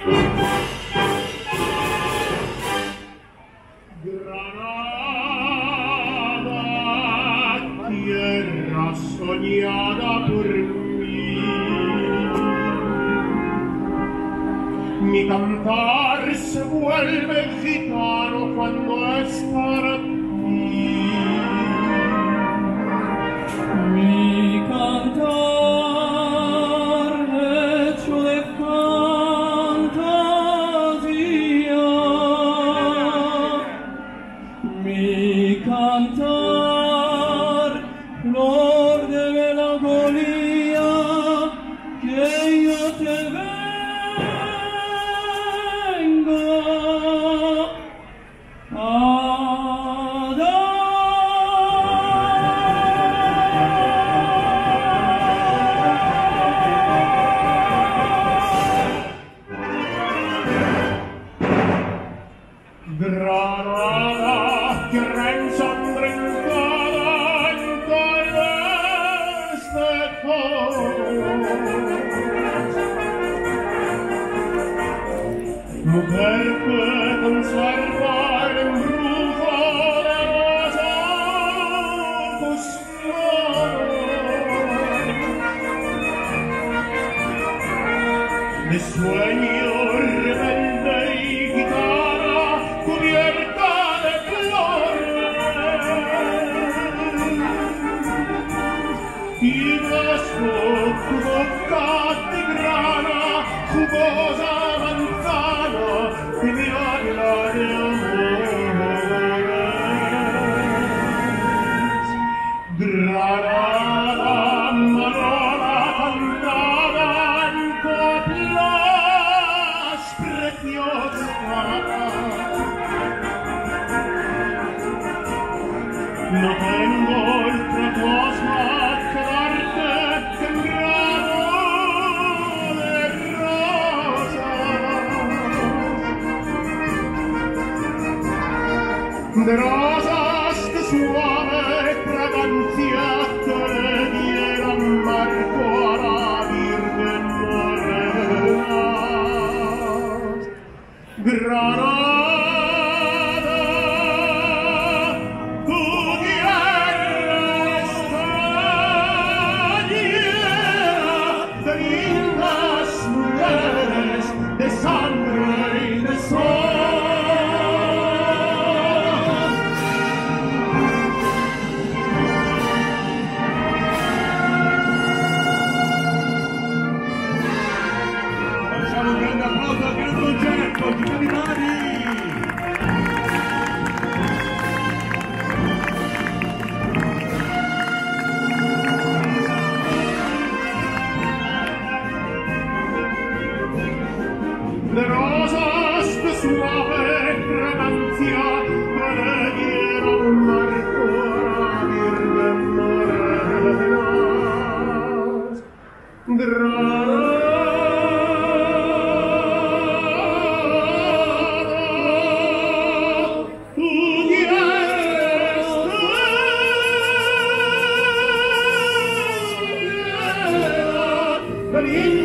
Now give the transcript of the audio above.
Granada, tierra soñada por mí, mi cantar se vuelve gitano cuando es para ti. Mi cantar hecho de fantasía, mi cantar flor de melancolía, que yo te vengo a dar. Granada, tierra ensangrentada en calles de toros, mujer que conserva el embrujo de los ojos claros, de sueño rebelde y gitana cubierta de flores, y bajo tu boca tigrana, jugosa manzana que me habla de amores. Granada, Manora cantada en coplas preciosas, no tengo otra cosa que darte que un ramo de rosas de suave fragancia que le dieran marco a la Virgen Morena. Granada, de sangre y de sol. Facciamo un grande applauso al gran concerto di Capitani. De rosas de suave fragancia que le dieron marco a la Virgen Morena. Granada, tú quieres tierra,